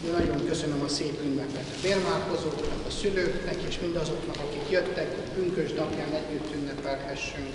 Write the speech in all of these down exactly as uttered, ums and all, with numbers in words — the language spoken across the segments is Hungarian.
Nagyon köszönöm a szép ünnepet a bérmálkozóknak, a szülőknek és mindazoknak, akik jöttek, hogy pünkösd napján együtt ünnepelhessünk.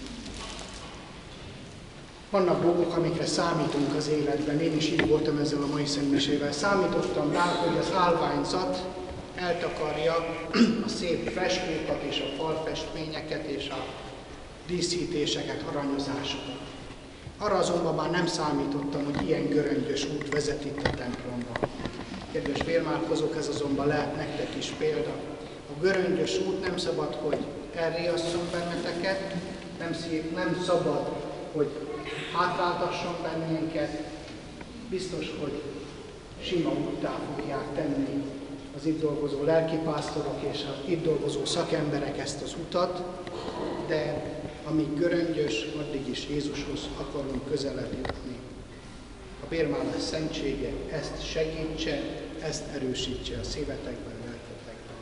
Vannak dolgok, amikre számítunk az életben. Én is így voltam ezzel a mai szentmisével. Számítottam rá, hogy az állványzat eltakarja a szép freskókat és a falfestményeket és a díszítéseket, aranyozásokat. Arra azonban már nem számítottam, hogy ilyen göröngyös út vezet itt a templomba. Kedves bérmálkozók, ez azonban lehet nektek is példa. A göröngyös út nem szabad, hogy elriasszon benneteket, nem, szív, nem szabad, hogy hátráltasson bennünket. Biztos, hogy sima úttá fogják tenni az itt dolgozó lelkipásztorok és az itt dolgozó szakemberek ezt az utat, de amíg göröngyös, addig is Jézushoz akarunk közelebb jutni. A bérmálás szentsége ezt segítse, ezt erősítse a szívetekben, lelketekben.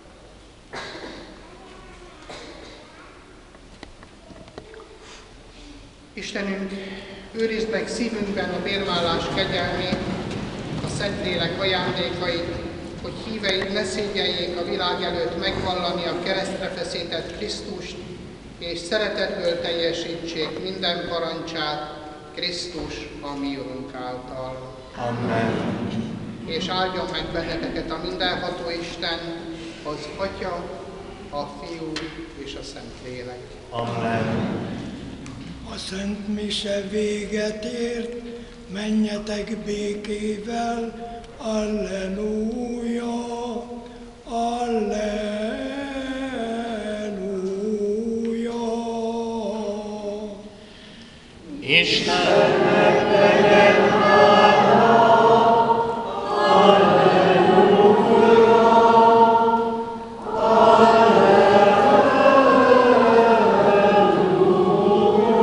Istenünk, őrizd meg szívünkben a bérmálás kegyelmét, a Szentlélek ajándékait, hogy híveid ne szégyeljék a világ előtt megvallani a keresztre feszített Krisztust, és szeretetből teljesítsék minden parancsát Krisztus, a mi Urunk által. Amen. És áldjon meg benneteket a mindenható Isten, az Atya, a Fiú és a Szentlélek. Amen. A Szent Mise véget ért, menjetek békével, Alleluja!